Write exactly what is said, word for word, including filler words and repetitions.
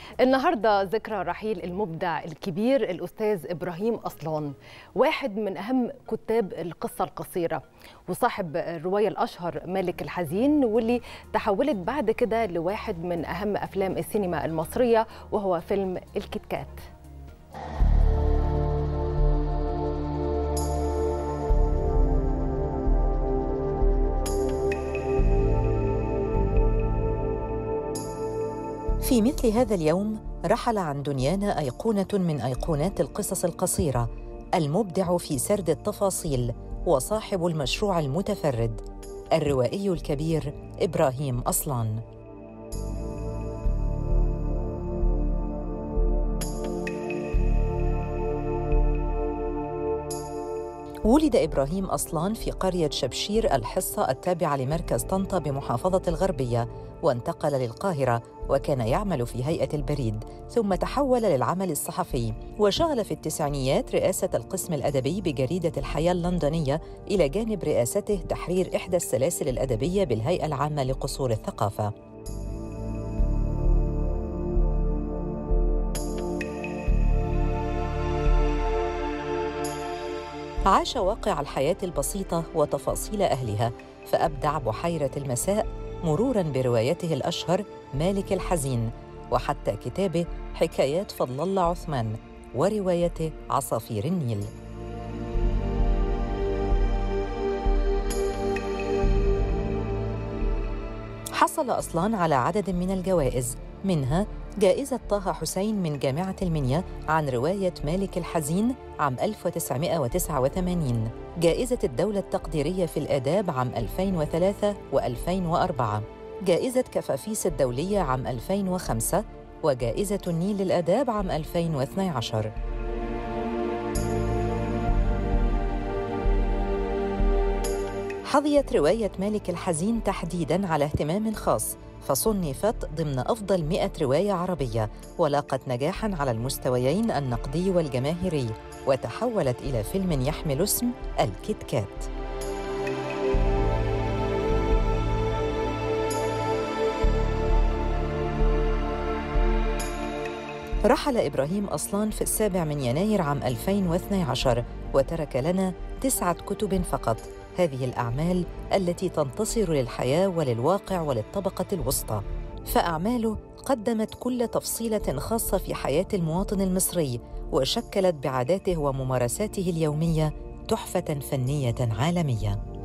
النهارده ذكرى رحيل المبدع الكبير الأستاذ إبراهيم أصلان، واحد من أهم كتاب القصة القصيرة وصاحب الرواية الأشهر مالك الحزين، واللي تحولت بعد كده لواحد من أهم أفلام السينما المصرية وهو فيلم الكيت كات. في مثل هذا اليوم رحل عن دنيانا أيقونة من أيقونات القصص القصيرة، المبدع في سرد التفاصيل وصاحب المشروع المتفرد، الروائي الكبير إبراهيم أصلان. ولد إبراهيم أصلان في قرية شبشير الحصة التابعة لمركز طنطا بمحافظة الغربية، وانتقل للقاهرة وكان يعمل في هيئة البريد، ثم تحول للعمل الصحفي، وشغل في التسعينيات رئاسة القسم الأدبي بجريدة الحياة اللندنية إلى جانب رئاسته تحرير إحدى السلاسل الأدبية بالهيئة العامة لقصور الثقافة. عاش واقع الحياة البسيطة وتفاصيل أهلها، فأبدع بحيرة المساء مروراً بروايته الأشهر مالك الحزين، وحتى كتابه حكايات فضل الله عثمان، وروايته عصافير النيل. حصل أصلان على عدد من الجوائز، منها جائزة طه حسين من جامعة المنيا عن رواية مالك الحزين عام ألف وتسعمائة وتسعة وثمانين، جائزة الدولة التقديرية في الآداب عام ألفين وثلاثة وألفين وأربعة، جائزة كفافيس الدولية عام ألفين وخمسة، وجائزة النيل للآداب عام ألفين واثني عشر. حظيت رواية مالك الحزين تحديداً على اهتمام خاص، فصنفت ضمن أفضل مئة رواية عربية، ولاقت نجاحاً على المستويين النقدي والجماهيري، وتحولت إلى فيلم يحمل اسم الكيت كات. رحل إبراهيم أصلان في السابع من يناير عام ألفين واثني عشر، وترك لنا تسعة كتب فقط. هذه الأعمال التي تنتصر للحياة وللواقع وللطبقة الوسطى، فأعماله قدمت كل تفصيلة خاصة في حياة المواطن المصري، وشكلت بعاداته وممارساته اليومية تحفة فنية عالمية.